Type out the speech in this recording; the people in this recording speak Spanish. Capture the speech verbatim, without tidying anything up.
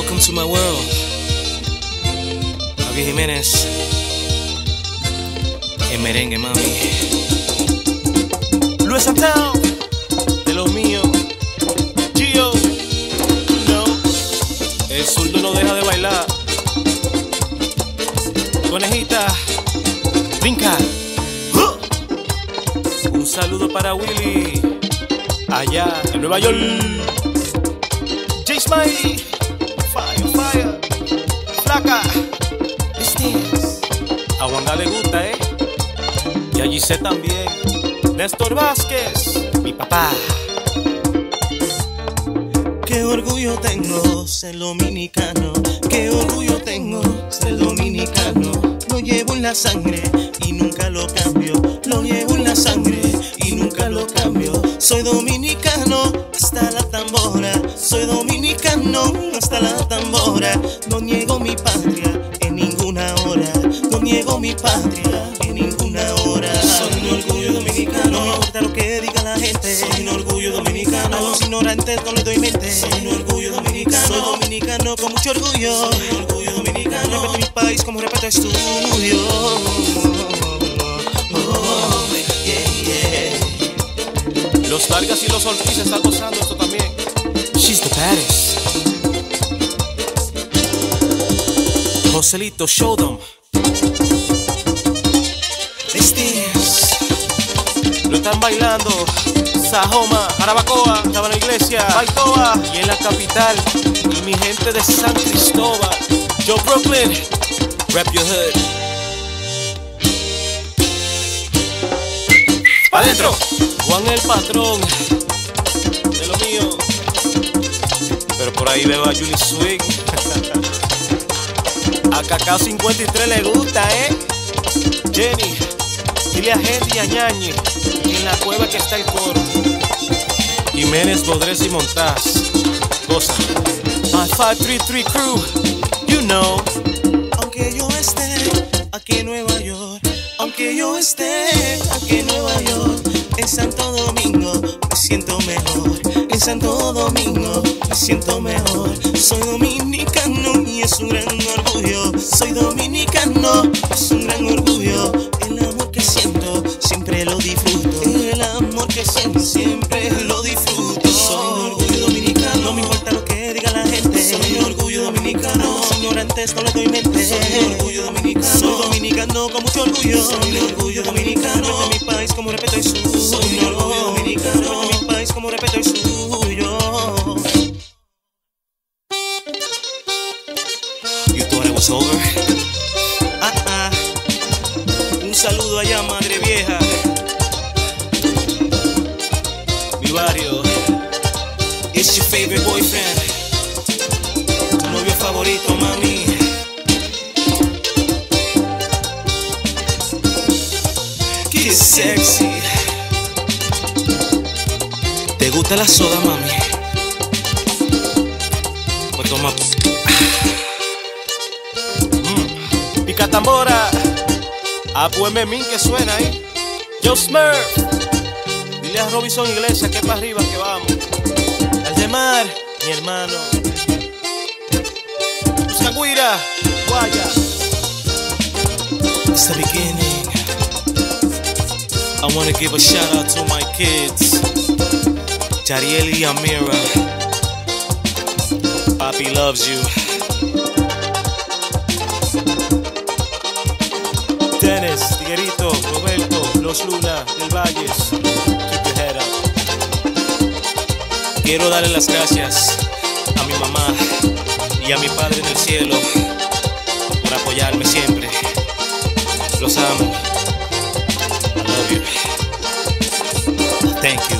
Welcome to my world. Javi Jiménez en merengue, mami. Luis Santel, de lo mío. Gio, no. El zurdo no deja de bailar. Conejita, brinca. Uh. Un saludo para Willy, allá en Nueva York. J Smiley, fire, fire. Flaca, este a Wanda le gusta, eh. Y a Giselle también. Néstor Vázquez, mi papá. Qué orgullo tengo ser dominicano, qué orgullo tengo ser dominicano. Lo llevo en la sangre y nunca lo cambio, lo llevo en la sangre y nunca lo cambio. Soy dominicano hasta la tambora, soy dominicano hasta la tambora. No niego mi patria en ninguna hora, no niego mi patria en ninguna hora. Soy un orgullo dominicano, no me importa lo que diga la gente. Soy un orgullo dominicano, a los ignorantes no les doy mente. Soy un orgullo dominicano, soy dominicano con mucho orgullo. Soy un orgullo dominicano, respeto mi país como respeto es tuyo. Oh, yeah, yeah. Los Vargas y los Ortiz están gozando esto también. She's the baddest. Joselito, show them. This lo están bailando. Sajoma, Jarabacoa, estaba en la iglesia, Baitoa y en la capital. Y mi gente de San Cristóbal. Yo Brooklyn, rap your hood. ¡Pa' dentro! Juan el patrón, de lo mío. Pero por ahí veo a Julie Swing. A Cacao cincuenta y tres le gusta, ¿eh? Jenny, dile a Henry y a Ñañi, y en la cueva que está el coro. Jiménez, Bodrés y Montaz. Cosa. My five three three crew, you know. Aunque yo esté aquí en Nueva York, aunque yo esté aquí en Nueva York, en Santo Domingo me siento mejor, en Santo Domingo me siento mejor. Soy dominicano y es un gran orgullo, soy dominicano, es un gran orgullo. El amor que siento siempre lo disfruto, el amor que siento siempre lo disfruto. Soy un orgullo dominicano, no me importa lo que diga la gente. Soy un orgullo dominicano, a los ignorantes no les doy mente. Soy un orgullo dominicano, soy dominicano con mucho orgullo. Soy un orgullo dominicano, respeto mi país como respeto el suyo. Soy un orgullo dominicano, respeto mi país como respeto el suyo. You thought it was over? Ah, ah. Un saludo allá, madre vieja. Mi barrio. It's your favorite boyfriend, tu novio favorito, mami. Qué sexy. ¿Te gusta la soda, mami? Pues toma. Mm. Pica tambora. Apueme min que suena ahí. Yo Smurf. Dile a Robinson Iglesias que para arriba que vamos. Aldemar, mi hermano. Buscaguira, Guaya. It's the beginning. I wanna give a shout out to my kids, Jariel y Amira. Papi loves you. Dennis, Tiguerito, Roberto, Los Luna, Del Valles. Keep your head up. Quiero darle las gracias a mi mamá y a mi padre en el cielo por apoyarme siempre. Los amo. I love you. Thank you.